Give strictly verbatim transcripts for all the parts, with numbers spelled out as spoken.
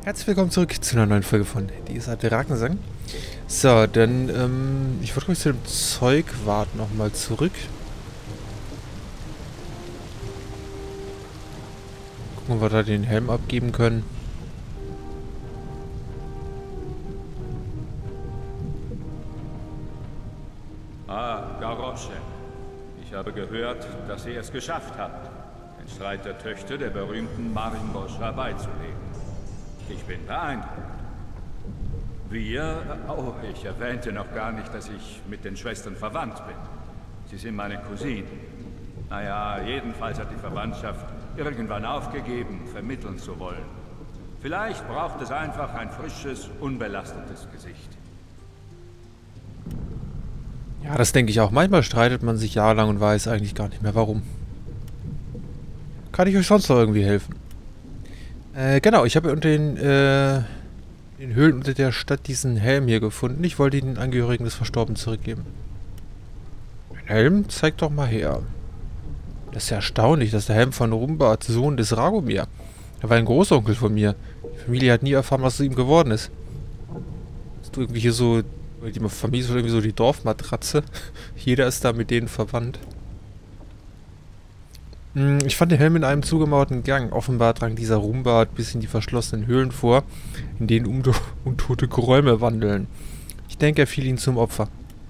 Herzlich willkommen zurück zu einer neuen Folge von dieser Drakensang. So, dann, ähm, ich würde ruhig zu dem Zeugwart nochmal zurück. Gucken, ob wir da den Helm abgeben können. Ah, Garosche. Ich habe gehört, dass ihr es geschafft habt, den Streit der Töchter der berühmten Marimbos herbeizulegen. Ich bin beeindruckt. Wir... Oh, ich erwähnte noch gar nicht, dass ich mit den Schwestern verwandt bin. Sie sind meine Cousinen. Naja, jedenfalls hat die Verwandtschaft irgendwann aufgegeben, vermitteln zu wollen. Vielleicht braucht es einfach ein frisches, unbelastetes Gesicht. Ja, das denke ich auch. Manchmal streitet man sich jahrelang und weiß eigentlich gar nicht mehr warum. Kann ich euch sonst noch irgendwie helfen? Äh, genau, ich habe unter den, äh, den Höhlen unter der Stadt diesen Helm hier gefunden. Ich wollte ihn den Angehörigen des Verstorbenen zurückgeben. Ein Helm? Zeig doch mal her. Das ist ja erstaunlich, dass der Helm von Rumbart, Sohn des Ragomir. Er war ein Großonkel von mir. Die Familie hat nie erfahren, was aus ihm geworden ist. Hast du irgendwie hier so... Die Familie ist irgendwie so die Dorfmatratze. Jeder ist da mit denen verwandt. Hm, ich fand den Helm in einem zugemauerten Gang. Offenbar drang dieser Rumbart bis in die verschlossenen Höhlen vor, in denen unto untote Geräume wandeln. Ich denke, er fiel ihnen zum Opfer.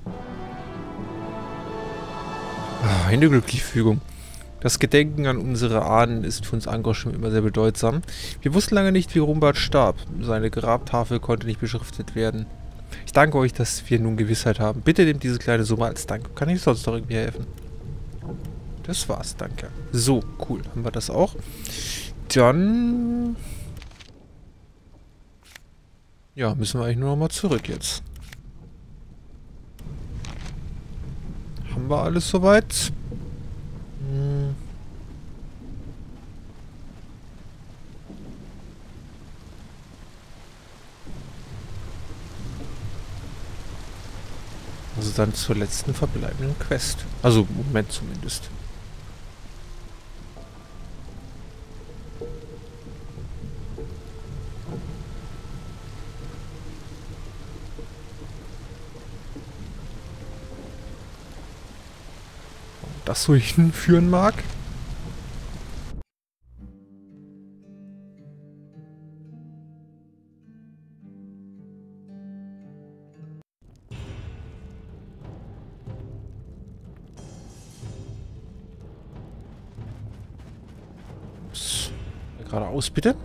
Ah, eine glückliche Fügung. Das Gedenken an unsere Ahnen ist für uns Angor schon immer sehr bedeutsam. Wir wussten lange nicht, wie Rumbart starb. Seine Grabtafel konnte nicht beschriftet werden. Ich danke euch, dass wir nun Gewissheit haben. Bitte nehmt diese kleine Summe als Dank. Kann ich sonst noch irgendwie helfen? Das war's, danke. So, cool. Haben wir das auch. Dann... Ja, müssen wir eigentlich nur noch mal zurück jetzt. Haben wir alles soweit? Hm. Also dann zur letzten verbleibenden Quest. Also im Moment zumindest. Ob das so hinführen mag? Geradeaus, bitte.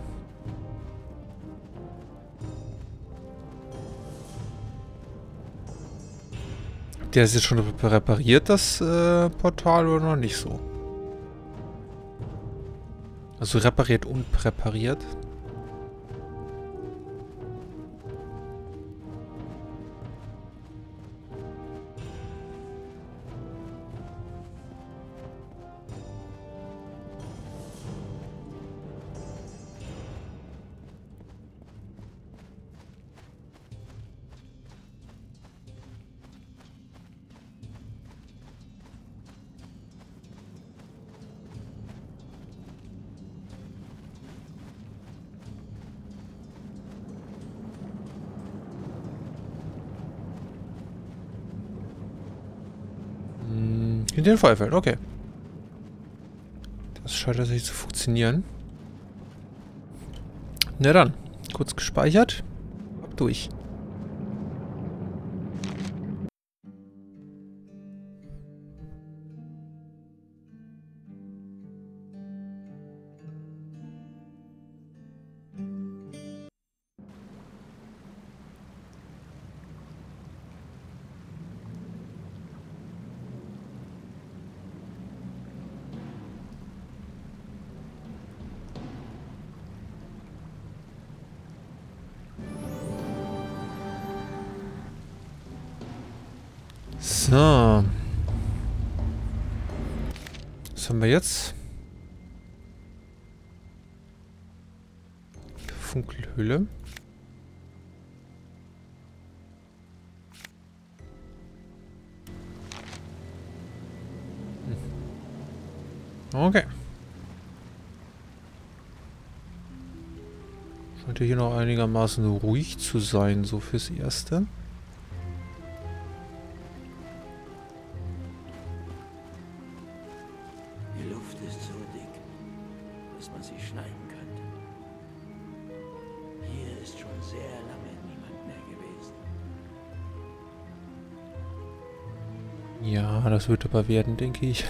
Habt ihr das jetzt schon repariert, das äh, Portal, oder noch nicht so? Also repariert und präpariert. In den Feuerfällen, okay. Das scheint tatsächlich zu funktionieren. Na dann, kurz gespeichert. Ab durch. So. Was haben wir jetzt? Funkelhülle. Okay. Scheint ja hier noch einigermaßen ruhig zu sein, so fürs Erste. Die Luft ist so dick, dass man sie schneiden könnte. Hier ist schon sehr lange niemand mehr gewesen. Ja, das wird aber werden, denke ich.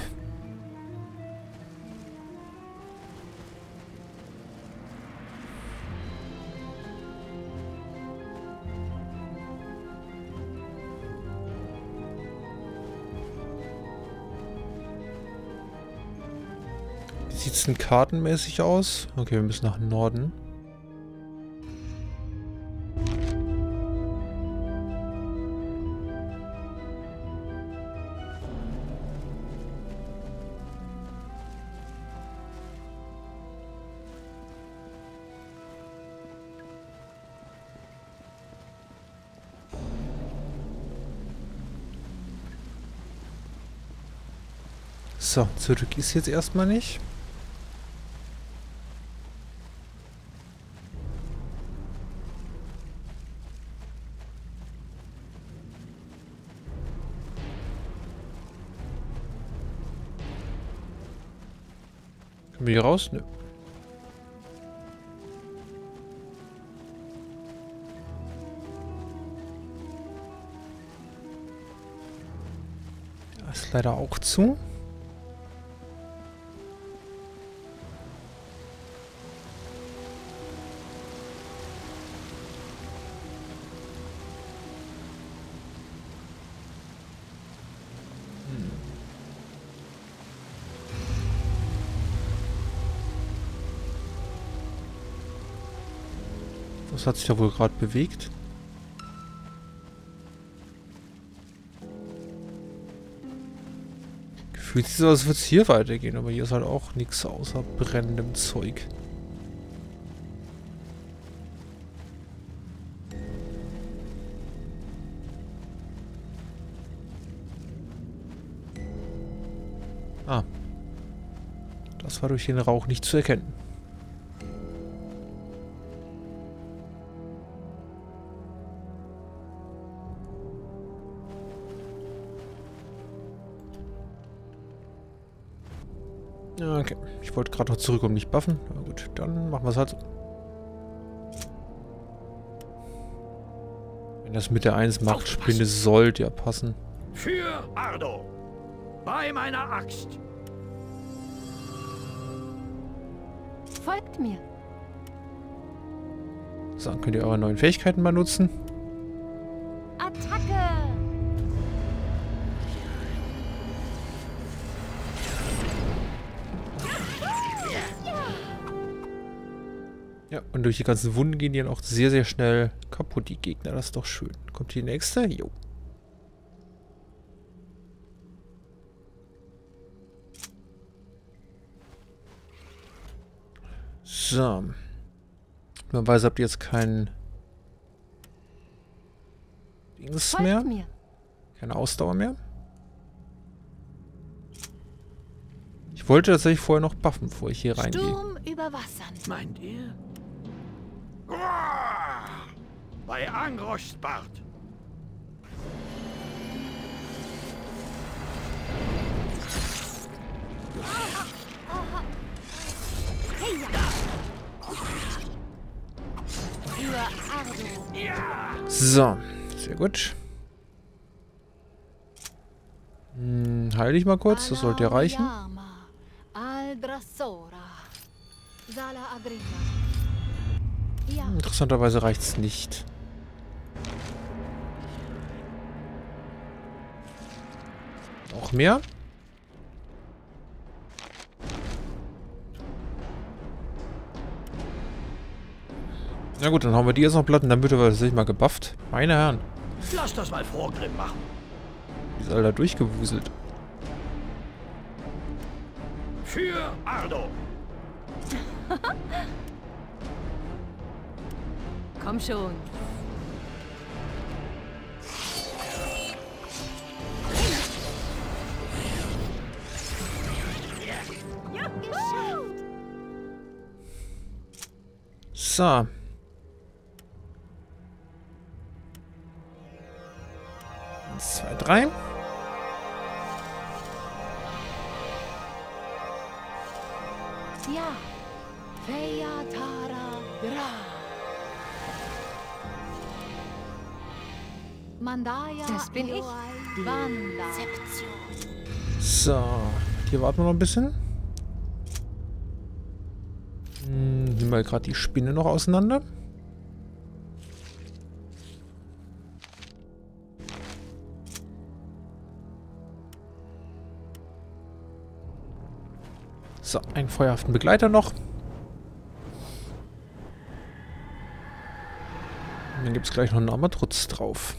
Wie sieht es denn kartenmäßig aus? Okay, wir müssen nach Norden. So, zurück ist jetzt erstmal nicht. Können wir hier raus? Nö. Da ist leider auch zu. Was hat sich da wohl gerade bewegt? Gefühlt sieht es so aus, als würde es hier weitergehen, aber hier ist halt auch nichts außer brennendem Zeug. Ah. Das war durch den Rauch nicht zu erkennen. Okay, ich wollte gerade noch zurück und mich buffen. Na gut, dann machen wir es halt so. Wenn das mit der eins macht, Spinne sollte ja passen. Für Ardo! Bei meiner Axt! Folgt mir. So, dann könnt ihr eure neuen Fähigkeiten mal nutzen. Attacke! Ja, und durch die ganzen Wunden gehen die dann auch sehr, sehr schnell kaputt, die Gegner. Das ist doch schön. Kommt die nächste? Jo. So. Normalerweise habt ihr jetzt kein Dings Folgt mehr. mir. Keine Ausdauer mehr. Ich wollte tatsächlich vorher noch buffen, bevor ich hier reingehe. Sturm über Wassern. Meint ihr? Uah! Bei Angrostbart! Heya. Für Ardo. So, sehr gut. Hm, heil dich mal kurz, das sollte ja reichen. Aldrasora. Sala Agrina. Ja. Interessanterweise reicht es nicht. Noch mehr? Na gut, dann haben wir die jetzt noch platt und dann wird er tatsächlich mal gebufft. Meine Herren. Lass das mal Vorgrimm machen. Wie ist all da durchgewuselt? Für Ardo! Komm schon. Ja, geschafft. So. rein. Ja. Feyatara Gra. Mandaya Das bin ich. Ioi Wanda. So, hier warten wir noch ein bisschen. Hm, nehmen wir gerade die Spinne noch auseinander. So, einen feuerhaften Begleiter noch. Und dann gibt es gleich noch einen Armatrutz drauf.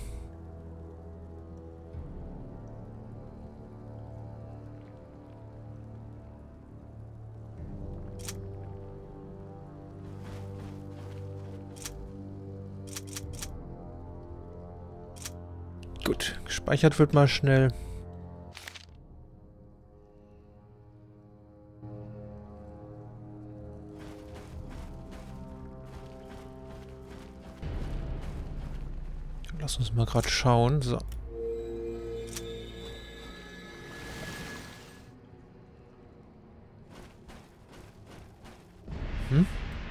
Gut, gespeichert wird mal schnell. Lass uns mal gerade schauen. So. Hm?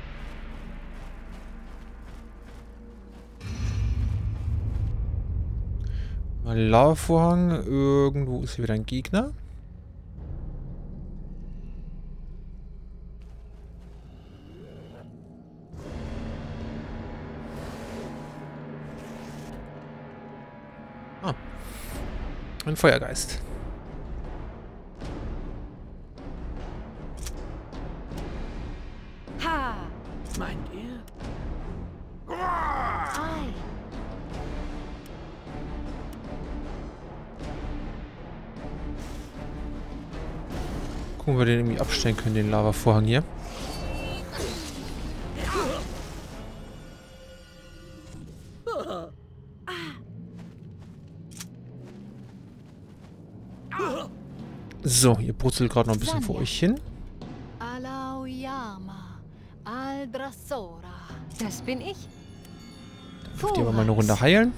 Mal Lavavorhang. Irgendwo ist hier wieder ein Gegner. Ah. Ein Feuergeist. Ha. Meint ihr? Ei. Gucken, ob wir den irgendwie abstellen können, den Lavavorhang hier. So, ihr brutzelt gerade noch ein bisschen vor euch hin. Alauyama. Aldrasora. Das bin ich. Dann dürft ihr aber mal eine Runde heilen.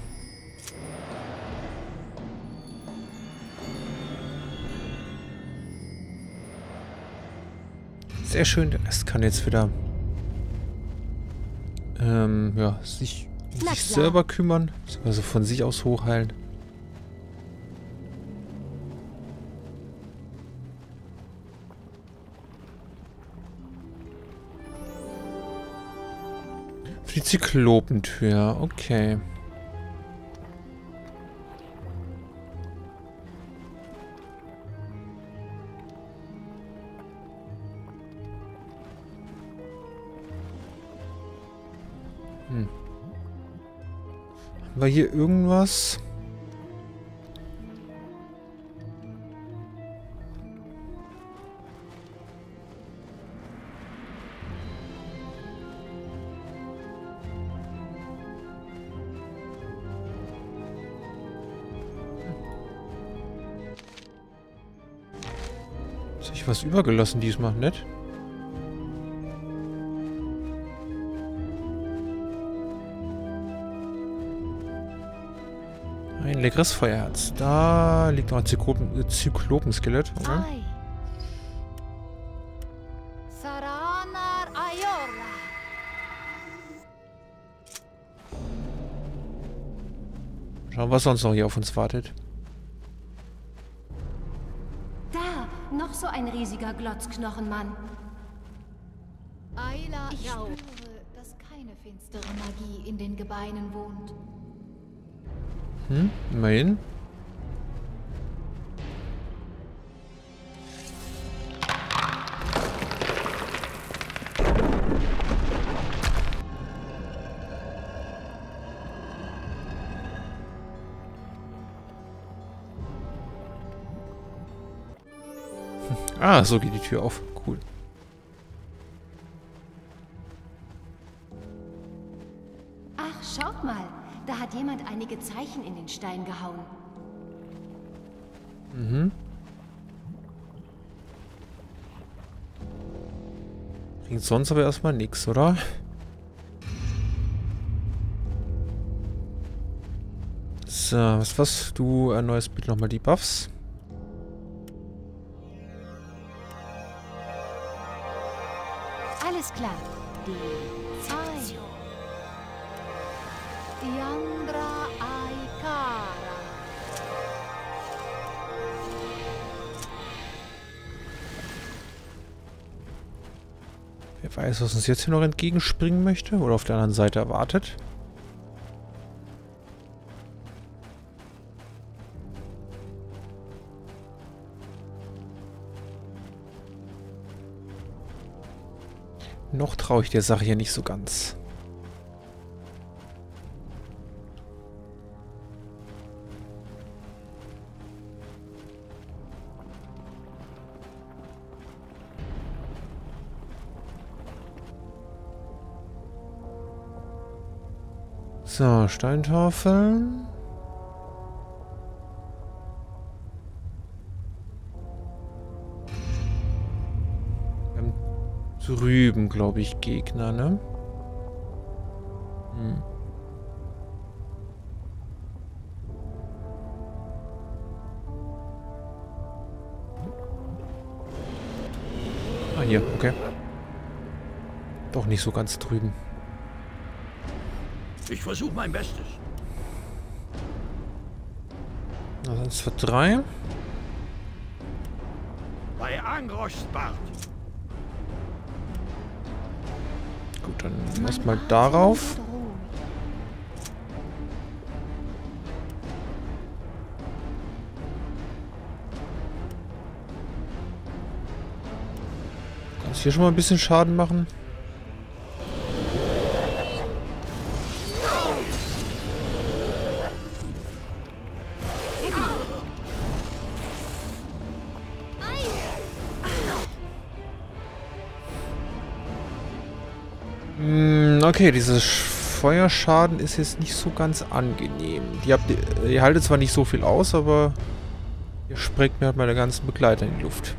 Sehr schön, der Rest kann jetzt wieder ähm, ja, sich um sich selber kümmern, also von sich aus hochheilen. Für die Zyklopentür, okay. Hm. Haben wir hier irgendwas? Ist sich was übergelassen diesmal, nicht? Ein leckeres Feuerherz. Da liegt noch ein Zyklopen, äh, Zyklopenskelett. Oder? Ei. Saranar Ayora. Schauen, was sonst noch hier auf uns wartet. Da, noch so ein riesiger Glotzknochenmann. Ayla. Ich spüre, dass keine finstere Magie in den Gebeinen wohnt. Hm, immerhin. Ah, so geht die Tür auf. Cool. Ach, schaut mal. Da hat jemand einige Zeichen in den Stein gehauen. Mhm. Bringt sonst aber erstmal nichts, oder? So. So, was, was? Du erneuerst bitte nochmal die Buffs. Alles klar. Die Zeit. Yandra Aikara. Wer weiß, was uns jetzt hier noch entgegenspringen möchte oder auf der anderen Seite erwartet. Noch traue ich der Sache hier nicht so ganz. So, Steintafeln. Wir haben drüben, glaube ich, Gegner, ne? Hm. Ah, hier, okay. Doch nicht so ganz drüben. Ich versuche mein Bestes. Na, dann ist für drei. Bei Angrostbart. Gut, dann erstmal darauf. Du kannst hier schon mal ein bisschen Schaden machen. Okay, dieses Feuerschaden ist jetzt nicht so ganz angenehm. Die habt, ihr haltet zwar nicht so viel aus, aber ihr sprengt mir halt meine ganzen Begleiter in die Luft.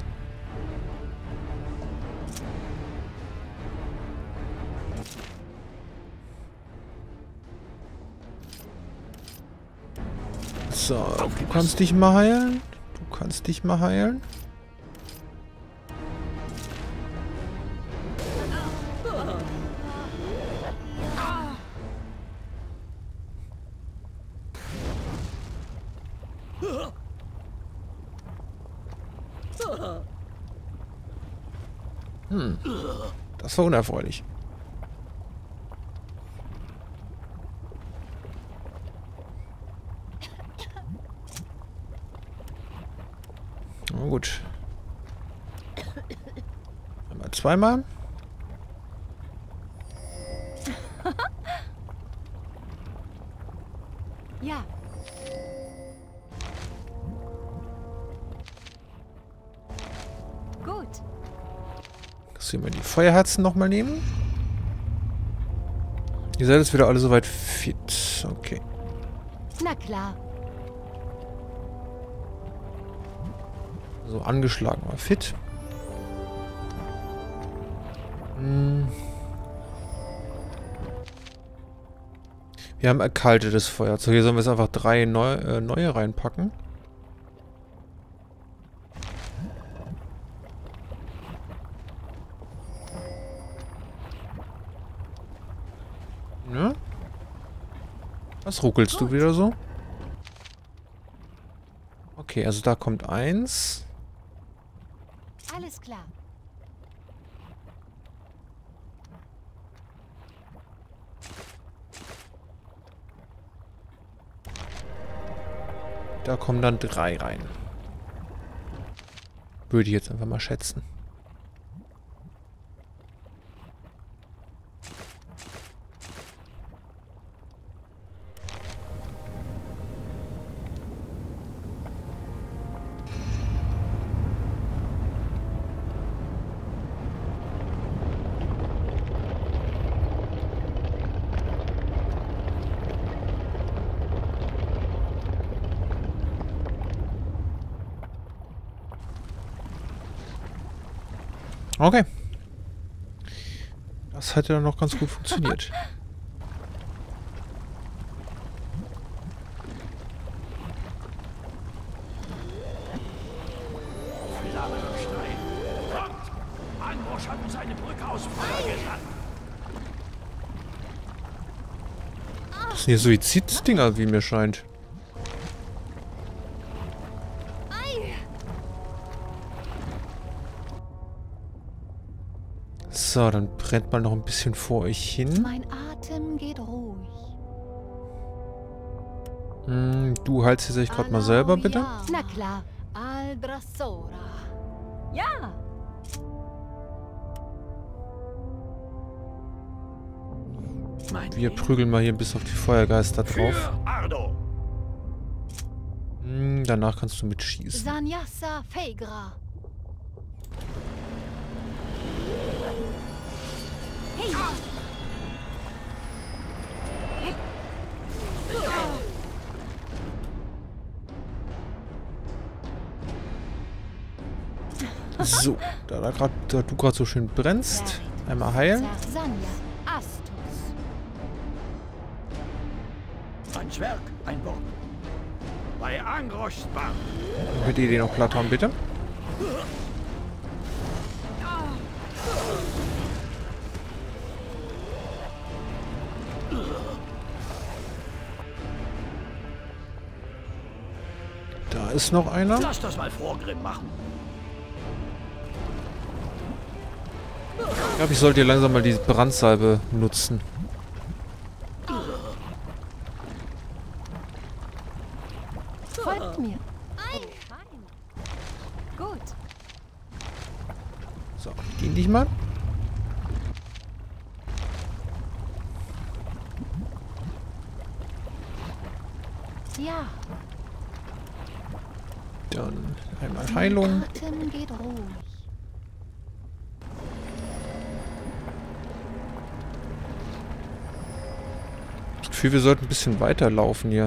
So, du kannst dich mal heilen. Du kannst dich mal heilen. Hm. Das war unerfreulich. Na gut. Einmal zweimal. Ja. Gut. Dass wir mal die Feuerherzen nochmal nehmen. Ihr seid jetzt wieder alle soweit fit. Okay. Na klar. So, angeschlagen war fit. Hm. Wir haben erkaltetes Feuer. So, hier sollen wir jetzt einfach drei neu, äh, neue reinpacken. Ja? Was ruckelst du wieder so? Okay, also da kommt eins. Alles klar. Da kommen dann drei rein. Würde ich jetzt einfach mal schätzen. Okay. Das hat ja noch ganz gut funktioniert. sind hier Suiziddinger, wie mir scheint. So, dann brennt mal noch ein bisschen vor euch hin. Mein Atem geht ruhig. Hm, du heilst dich gerade mal selber, bitte. Na klar. Aldrasora. Ja. Mein Wir Weg prügeln mal hier bis auf die Feuergeister drauf. für Ardo. Hm, danach kannst du mitschießen. Sanyasa Fegra. Hey. So, da, da, grad, da du gerade so schön brennst, einmal heilen. Sanya Astus. Ein Zwerg, ein Wort. Bei Angroschbar. Könnt ihr den noch platt haben, bitte? Da ist noch einer. Lass das mal Vorgrimm machen. Ich glaube, ich sollte hier langsam mal die Brandsalbe nutzen. Folgt mir. Fein. Gut. So, gehen dich mal. Ja. Dann einmal Heilung. Atem geht ruhig. Das Gefühl, wir sollten ein bisschen weiterlaufen hier.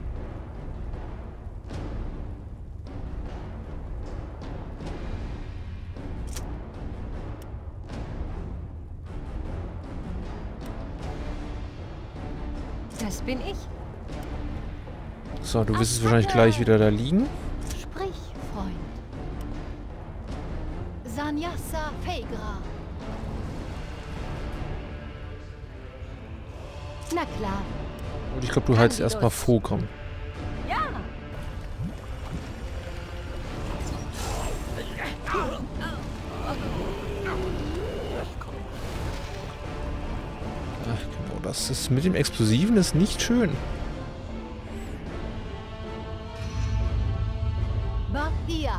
Das bin ich. So, du wirst es wahrscheinlich gleich wieder da liegen. Sprich, Freund. Sanyasa Fegra. Na klar. Und ich glaube, du heilst erstmal Vorkommen. Ja. Ach, genau, das ist mit dem Explosiven ist nicht schön. Bahia.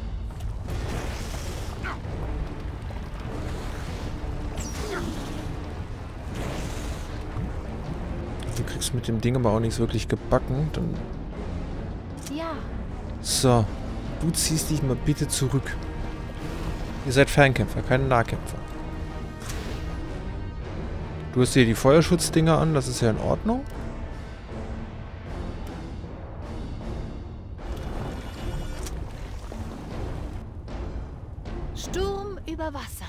Du kriegst mit dem Ding aber auch nichts wirklich gebacken. Dann Ja. so, du ziehst dich mal bitte zurück. Ihr seid Fernkämpfer, keine Nahkämpfer. Du hast hier die Feuerschutzdinger an, das ist ja in Ordnung. Sturm über Wassern.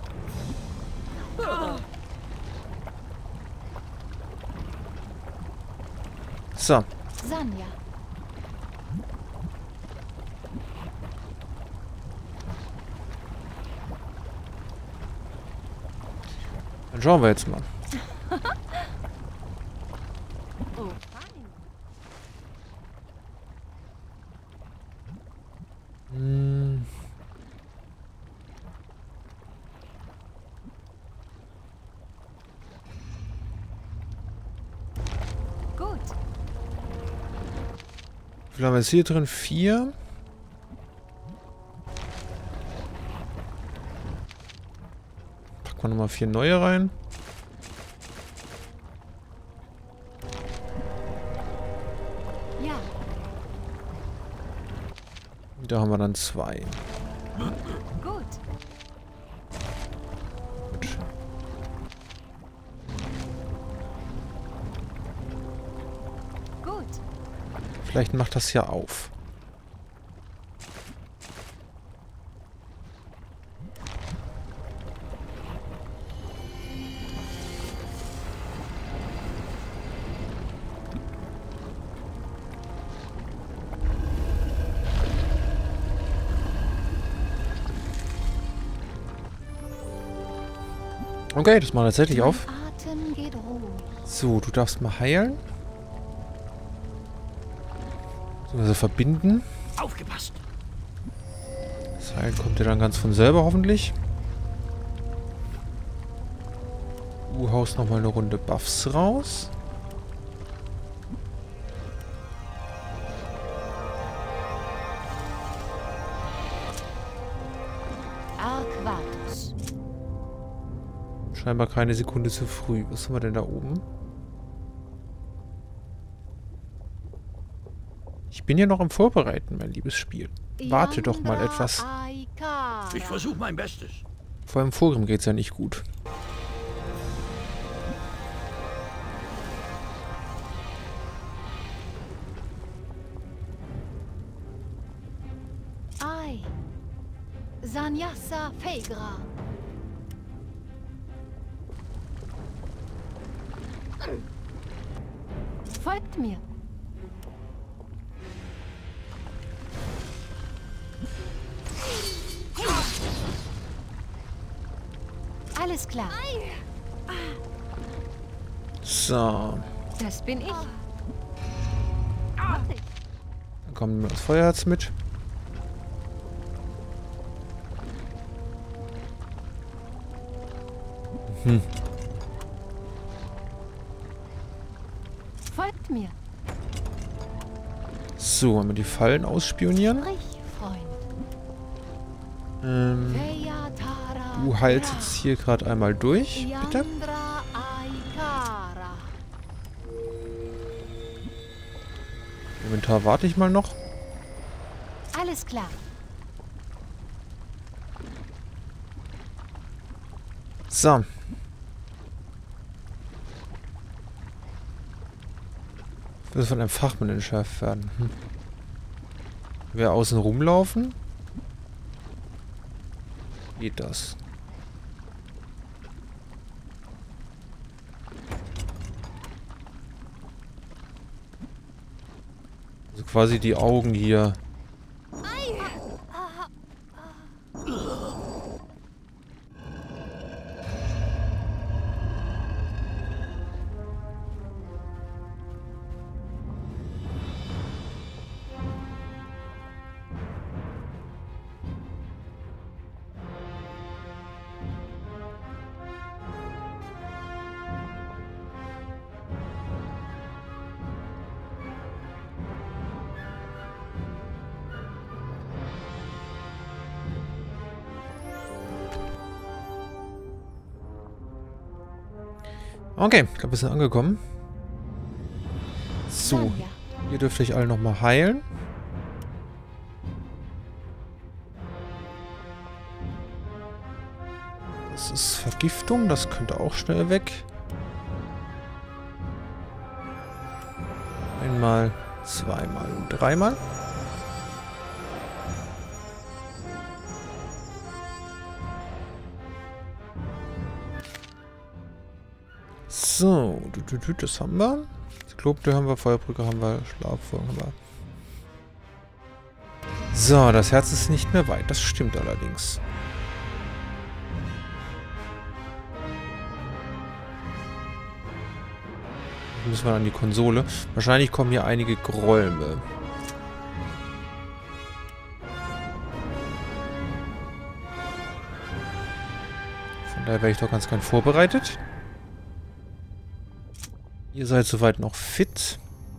So, Sanya. dann schauen wir jetzt mal. Oh, fein. Hm. Gut. Wie viel haben wir jetzt hier drin? Vier. Packen wir nochmal vier neue rein. Ja. Da haben wir dann zwei. Gut. Gut. Gut. Vielleicht macht das ja auf. Okay, das macht tatsächlich auf. Atem geht ruhig. So, du darfst mal heilen. Also verbinden. Aufgepasst! Das Heil kommt ja dann ganz von selber hoffentlich. Du haust nochmal eine Runde Buffs raus. Arquatus. Scheinbar keine Sekunde zu früh. Was haben wir denn da oben? Ich bin ja noch im Vorbereiten, mein liebes Spiel. Warte doch mal etwas. Ich versuche mein Bestes. Vor allem Vorgrim geht's ja nicht gut. Ai. Sanyasa Fegra. Folgt mir. Alles klar. So. Das bin ich. Dann kommen wir das Feuerherz mit. Hm. Folgt mir. So, wollen wir die Fallen ausspionieren? Sprich, Freund. Ähm, Veyatara du heilst jetzt hier gerade einmal durch, bitte. Yandra Aikara. Inventar warte ich mal noch. Alles klar. So. Das von einem Fachmann entschärft werden. Hm. Wir außen rumlaufen? Geht das? Also quasi die Augen hier. Okay, ich glaube, wir sind angekommen. So, ihr dürft euch alle nochmal heilen. Das ist Vergiftung, das könnte auch schnell weg. Einmal, zweimal und dreimal. So, das haben wir. Zyklopte haben wir, Feuerbrücke haben wir, Schlaffolgen haben wir. So, das Herz ist nicht mehr weit, das stimmt allerdings. Jetzt müssen wir an die Konsole. Wahrscheinlich kommen hier einige Gräume. Von daher wäre ich doch ganz gern vorbereitet. Ihr seid soweit noch fit.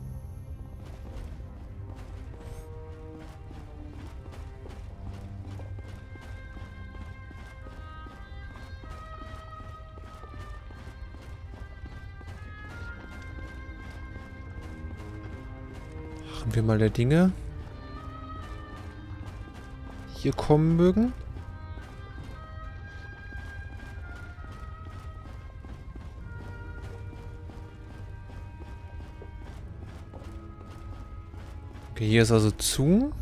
Machen wir mal der Dinge. Hier kommen mögen. Okay, hier ist also zu.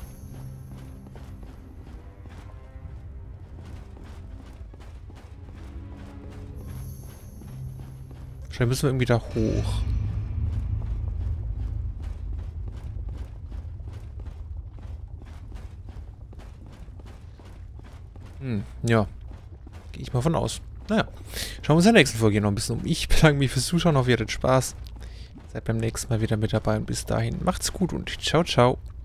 Wahrscheinlich müssen wir irgendwie da hoch. Hm, ja. Gehe ich mal von aus. Naja. Schauen wir uns in der nächsten Folge noch ein bisschen um. Ich bedanke mich fürs Zuschauen. Hoffe, ihr hattet Spaß. Seid beim nächsten Mal wieder mit dabei und bis dahin macht's gut und ciao, ciao.